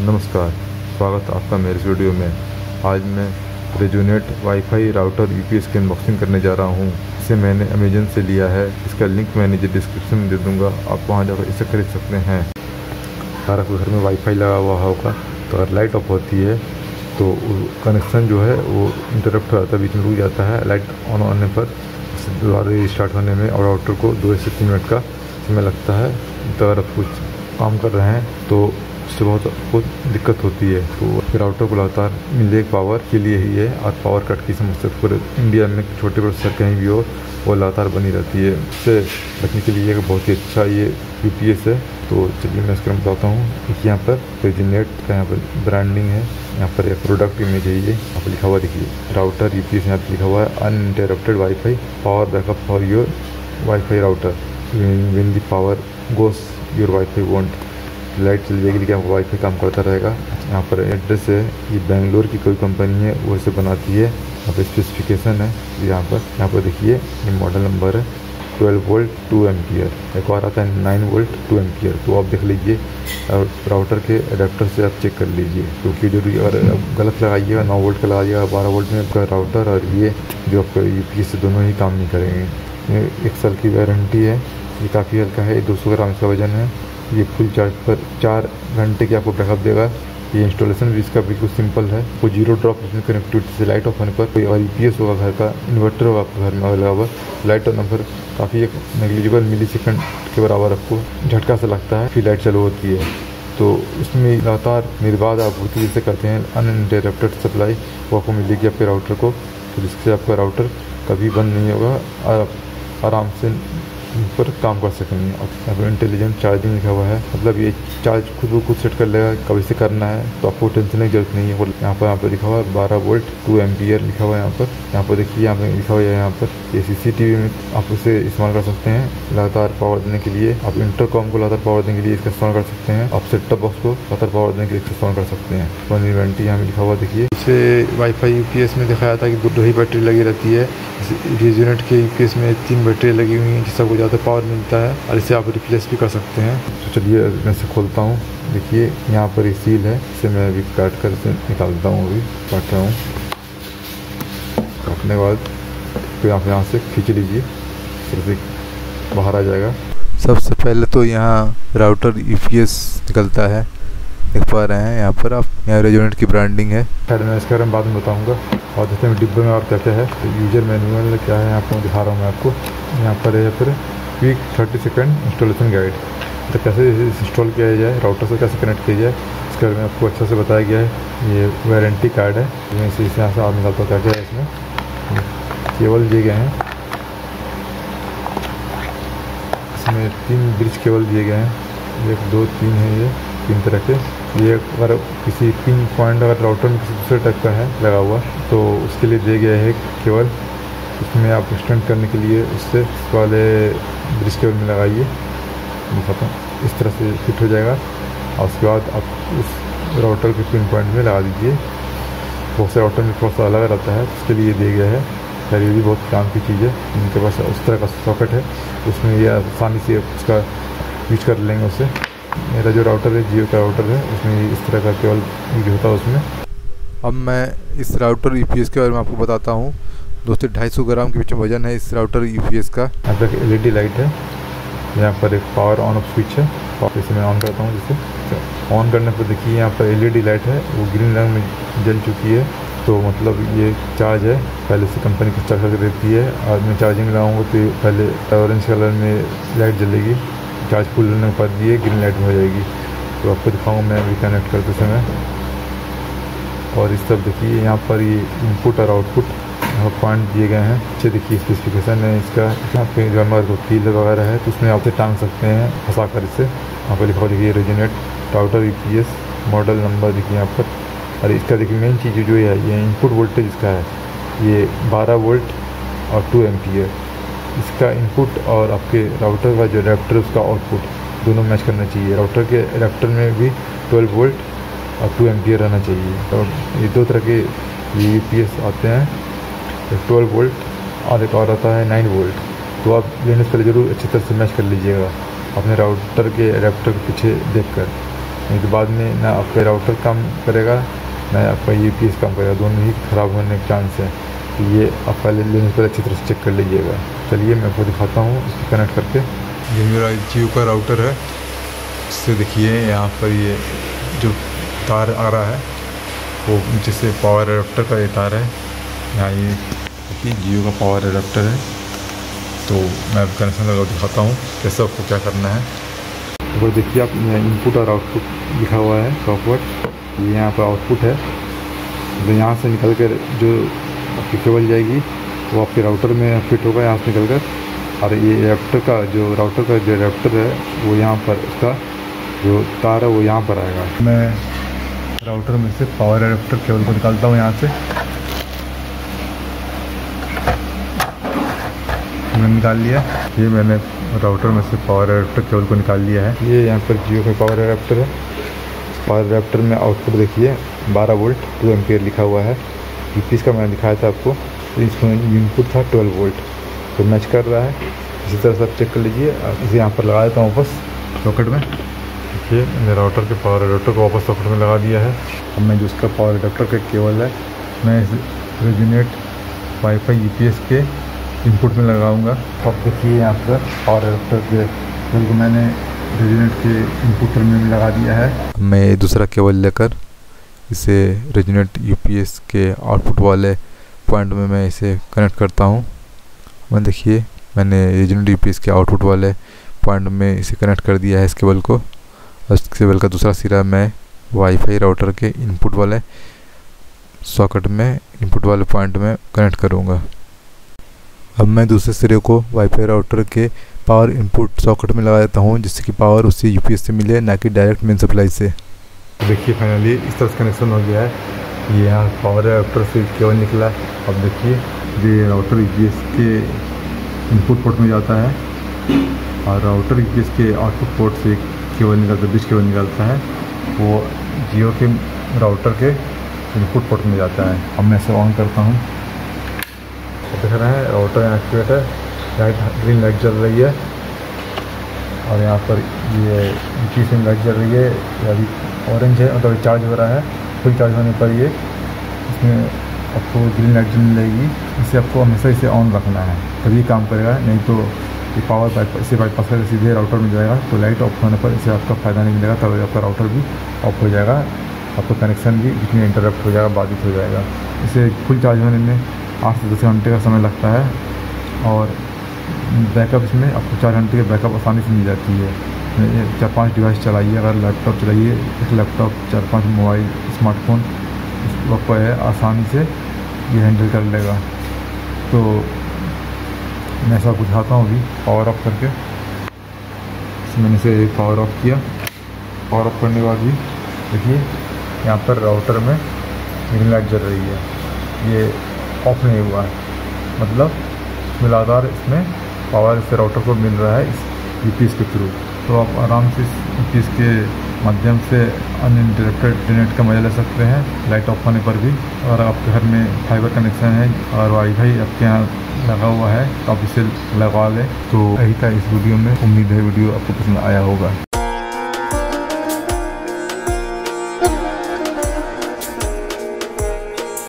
नमस्कार, स्वागत है आपका मेरे इस वीडियो में। आज मैं रेजोनेट वाईफाई राउटर यूपीएस की अनबॉक्सिंग करने जा रहा हूँ। इसे मैंने अमेजन से लिया है। इसका लिंक मैं नीचे डिस्क्रिप्शन में दे दूँगा, आप वहाँ जाकर इसे खरीद सकते हैं। अगर आपके घर में वाईफाई लगा हुआ होगा तो अगर लाइट ऑफ होती है तो कनेक्शन जो है वो इंटरप्ट हो जाता है, बीच में रुक जाता है। लाइट ऑन होने पर दोबारा स्टार्ट होने में और राउटर को 2 से 3 मिनट का समय लगता है। तो अगर आप कुछ काम कर रहे हैं तो उससे बहुत दिक्कत होती है। तो राउटर को लगातार मिले पावर के लिए ही है, और पावर कट की समस्या पूरे इंडिया में छोटे प्रोसेसर कहीं भी हो वो लगातार बनी रहती है। उससे बचने के लिए बहुत ही अच्छा ये यूपीएस है। तो चलिए मैं इसके बताता हूँ। देखिए यहाँ पर रेजोनेट का यहाँ पर ब्रांडिंग है, यहाँ पर एक प्रोडक्ट इमेज है, ये यहाँ पर लिखा हुआ देखिए राउटर यूपीएस। यहाँ पर लिखा हुआ है uninterrupted wifi power backup for your wifi router when the power goes your wifi won't. Light चल जाएगी लेकिन आपका वाईफाई काम करता रहेगा। यहाँ पर एड्रेस है, ये बेंगलोर की कोई कंपनी है वो इसे बनाती है। यहाँ पर स्पेसिफिकेशन है, यहाँ पर देखिए ये मॉडल नंबर है 12 वोल्ट 2 एम्पियर। एक और आता है 9 वोल्ट 2 एम्पियर। तो आप देख लीजिए राउटर के अडेप्टर से आप चेक कर लीजिए, क्योंकि जो अगर गलत लगाइएगा 9 वोल्ट का लगाइएगा 12 वोल्ट में आपका राउटर और ये जो आपका यूपीएस से दोनों ही काम नहीं करेंगे। 1 साल की वारंटी है। ये काफ़ी हल्का है, 200 ग्राम इसका वजन है। ये फुल चार्ज पर 4 घंटे की आपको बैकअप देगा। ये इंस्टॉलेशन भी इसका बिल्कुल सिंपल है। कोई जीरो ड्रॉप कनेक्टिविटी से लाइट ऑफ होने पर कोई और यूपीएस होगा, घर का इन्वर्टर होगा आपके घर में लगा हुआ, लाइट ऑन पर काफ़ी एक नेग्लिजिबल मिली सेकेंड के बराबर आपको झटका से लगता है, फिर लाइट चालू होती है। तो इसमें लगातार निर्बाध आपूर्ति जिसे कहते हैं अनइंटरप्टेड सप्लाई वो आपको मिलेगी आपके राउटर को। तो जिससे आपका राउटर कभी बंद नहीं होगा और आप आराम से पर काम कर सकेंगे। और यहाँ पर इंटेलिजेंट चार्जिंग लिखा हुआ है, मतलब ये चार्ज खुद सेट कर लेगा कभी से करना है, तो आपको टेंशन की जरूरत नहीं है। यहाँ पर लिखा हुआ है 12 वोल्ट 2 एम्पियर लिखा हुआ है। यहाँ पर देखिए यहाँ पर लिखा हुआ है, यहाँ पर ये सीसीटीवी में आप उसे इस्तेमाल कर सकते हैं लगातार पावर देने के लिए। आप इंटरकॉम को लगातार पावर देने के लिए इसका इस्तेमाल कर सकते हैं। आप सेट टॉप बॉक्स को लगातार पावर देने के लिए इस्तेमाल कर सकते हैं। 120 यहाँ पर लिखा हुआ देखिए। इसे वाईफाई यूपीएस में दिखाया था कि 2 ही बैटरी लगी रहती है। रेजोनेट के यूपीएस में 3 बैटरी लगी हुई हैं, जिससे ज़्यादा पावर मिलता है और इसे आप रिप्लेस भी कर सकते हैं। तो चलिए मैं इसे खोलता हूँ। देखिए यहाँ पर एक सील है, इसे मैं अभी काट कर इसे निकालता हूँ। अभी काट रहा हूँ। काटने के बाद तो आप यहाँ से खींच लीजिए, फिर बाहर आ जाएगा। सबसे पहले तो यहाँ राउटर यूपीएस निकलता है, देख पा रहे हैं यहाँ पर आप। यहाँ रेजोनेट की ब्रांडिंग है। खैर मैं इसके बारे में बाद में बताऊँगा। और देखते हैं डिब्बे में और क्या क्या है। तो यूजर मैनुअल क्या है यहाँ पर दिखा रहा हूँ मैं आपको। यहाँ पर है फिर क्विक 30 सेकंड इंस्टॉलेशन गाइड, तो कैसे इंस्टॉल किया जाए, राउटर से कैसे कनेक्ट किया जाए इसके बारे में आपको अच्छा से बताया गया है। ये वारंटी कार्ड है, मैं इसे यहाँ से आप निकालता हूँ क्या क्या है इसमें। केबल दिए गए हैं, इसमें 3 ब्रिज केबल दिए गए हैं, 1 2 3 है, ये 3 तरह के। ये अगर किसी पिन पॉइंट अगर राउटर में किसी दूसरे टाइप का है लगा हुआ तो उसके लिए दिया गया है केबल। इसमें आप एक्सटेंड करने के लिए उससे वाले ब्रिज केबल में लगाइए, दिखाता हूँ। इस तरह से फिट हो जाएगा और उसके बाद आप उस राउटर के पिन पॉइंट में लगा दीजिए। बहुत से राउटर में थोड़ा सा अलग रहता है, उसके लिए दिया गया है। खैर ये भी बहुत काम की चीज़ है। इनके पास उस तरह का सॉकेट है, उसमें ये आसानी से उसका यूज कर लेंगे उससे। मेरा जो राउटर है जियो का राउटर है, उसमें इस तरह का केवल यूज होता है उसमें। अब मैं इस राउटर यूपीएस के बारे में आपको बताता हूँ। 200 से 250 ग्राम के बीच में वजन है इस राउटर यूपीएस का। यहाँ पर एलईडी लाइट है, यहाँ पर एक पावर ऑन ऑफ स्विच है। इसे मैं ऑन करता हूँ। जिसे ऑन करने पर देखिए यहाँ पर एलईडी लाइट है, वो ग्रीन रंग में जल चुकी है। तो मतलब ये चार्ज है, पहले से कंपनी को चार्ज करके देती है। और मैं चार्जिंग लगाऊंगा तो पहले ऑरेंज कलर में लाइट जलेगी, चार्ज फुल होने के बाद ये ग्रीन लाइट में हो जाएगी। तो आपको दिखाऊंगा मैं अभी कनेक्ट करते समय। और इस तरफ देखिए यहाँ पर ये इनपुट और आउटपुट पॉइंट दिए गए हैं। अच्छे देखिए स्पेसिफिकेशन है इसका। यहाँ पे जो हमारे कील वगैरह है तो उसमें आप टांग सकते हैं फंसा कर इसे। यहाँ पर लिखा हुआ देखिए Resonate router UPS model number देखिए यहाँ पर। और इसका देखिए मेन चीज़ जो है ये इनपुट वोल्टेज इसका है, ये 12 वोल्ट और 2 एम्पियर। इसका इनपुट और आपके राउटर का जो एडाप्टर उसका आउटपुट दोनों मैच करना चाहिए। राउटर के एडाप्टर में भी 12 वोल्ट और 2 एम्पियर रहना चाहिए। तो ये 2 तरह के यूपीएस आते हैं, एक 12 वोल्ट और एक और आता है 9 वोल्ट। तो आप लेने से पहले ज़रूर अच्छी तरह से मैच कर लीजिएगा अपने राउटर के एडाप्टर के पीछे देखकर। नहीं तो बाद में ना आपका राउटर काम करेगा ना आपका यूपीएस काम करेगा, दोनों ही ख़राब होने के चांस है। तो ये आप पहले लेने से पहले अच्छी तरह से चेक कर लीजिएगा। चलिए मैं आपको दिखाता हूँ इसको कनेक्ट करके। ये मेरा जियो का राउटर है। इससे देखिए यहाँ पर ये जो तार आ रहा है वो नीचे से पावर एडाप्टर का ये तार है। यहाँ ये देखिए जियो का पावर एडाप्टर है। तो मैं अब कनेक्शन लगा दिखाता हूँ कैसे आपको क्या करना है। तो देखिए आप इनपुट और आउटपुट लिखा हुआ है सॉफ्टवेयर, ये यहाँ पर आउटपुट है। तो यहाँ से निकल कर जो आपकी केबल जाएगी वो आपके राउटर में फिट होगा यहाँ से निकल कर, और ये एडाप्टर का जो राउटर का जो एडाप्टर है वो यहाँ पर उसका जो तार है वो यहाँ पर आएगा। मैं राउटर में से पावर एडाप्टर केबल को निकालता हूँ यहाँ से। मैंने निकाल लिया। ये मैंने राउटर में से पावर एडाप्टर केबल को निकाल लिया है। ये यहाँ पर जियो में पावर एडाप्टर है। पावर एडाप्टर में आउटपुट देखिए 12 वोल्ट 2 एम्पियर लिखा हुआ है। यूपीएस का मैंने दिखाया था आपको, तो इसमें इनपुट था 12 वोल्ट, तो मैच कर रहा है। इसी तरह से आप चेक कर लीजिए। इसे यहाँ पर लगा देता हूँ वापस सॉकेट में। देखिए मैंने राउटर के पावर एडाप्टर को वापस सॉकेट में लगा दिया है। अब मैं जो उसका पावर एडाप्टर का केबल है मैं इस रेजोनेट वाईफाई यूपीएस के इनपुट में लगाऊंगा। अब देखिए यहाँ पर पावर एडाप्टर के केबल को मैंने रेजोनेट के इनपुट टर्मिनल में लगा दिया है। मैं दूसरा केबल लेकर इसे रेजोनेट यूपीएस के आउटपुट वाले पॉइंट में मैं इसे कनेक्ट करता हूँ। मैं देखिए मैंने रेजोनेट यूपीएस के आउटपुट वाले पॉइंट में इसे कनेक्ट कर दिया है इस केबल को। और इस केबल का दूसरा सिरा मैं वाईफाई राउटर के इनपुट वाले सॉकेट में इनपुट वाले पॉइंट में कनेक्ट करूँगा। अब मैं दूसरे सिरे को वाईफाई राउटर के पावर इनपुट सॉकेट में लगा देता हूँ, जिससे कि पावर उससे यूपीएस से मिले, ना कि डायरेक्ट मेन सप्लाई से। देखिए फाइनली इस तरह से कनेक्शन हो गया है। ये यहाँ पावर एडाप्टर से केबल निकला है। अब देखिए ये राउटर यूपीएस के इनपुट पोर्ट में जाता है और राउटर यूपीएस के आउटपुट पोर्ट से केबल निकलता है, बीच केबल निकलता है, वो जियो के राउटर के इनपुट पोर्ट में जाता है। अब मैं इसे ऑन करता हूँ। देख रहे हैं राउटर यहाँ एक्टिवेट है, लाइट ग्रीन लाइट जल रही है और यहाँ पर ये यूपीएस में लाइट जल रही है, अभी ऑरेंज है, मतलब चार्ज हो रहा है। फुल चार्ज होने पर ये इसमें आपको ग्रीन लाइट जलने लगेगी। इसे आपको हमेशा इसे ऑन रखना है, तभी काम करेगा, नहीं तो ये पावर पाइप इसे बाईपास करके सीधे राउटर में जाएगा। तो लाइट ऑफ होने पर इसे आपका फ़ायदा नहीं मिलेगा, तब आपका राउटर भी ऑफ हो जाएगा, आपका कनेक्शन भी बीच में इंटरप्ट हो जाएगा, बाधित हो जाएगा। इसे फुल चार्ज होने में 8 से 10 घंटे का समय लगता है और बैकअप इसमें आपको 4 घंटे की बैकअप आसानी से मिल जाती है। 4-5 डिवाइस चलाइए, अगर लैपटॉप चलाइए, एक लैपटॉप 4-5 मोबाइल स्मार्टफोन इस वक्त है, आसानी से ये हैंडल कर लेगा। तो मैं ऐसा बुझाता हूँ अभी पावर ऑफ करके। मैंने इसे पावर ऑफ किया। पावर ऑफ करने के बाद भी देखिए यहाँ पर राउटर में ग्रीन लाइट जल रही है, ये ऑफ नहीं हुआ है, मतलब लगातार इसमें पावर इस राउटर को मिल रहा है इस यूपीएस के थ्रू। तो आप आराम से इस यूपीएस के माध्यम से अनइंटरप्टेड इंटरनेट का मजा ले सकते हैं लाइट ऑफ होने पर भी। और आपके घर में फाइबर कनेक्शन है और वाईफाई आपके यहाँ लगा हुआ है तो आप इसे लगा लें। तो यही था इस वीडियो में। उम्मीद है वीडियो आपको पसंद आया होगा।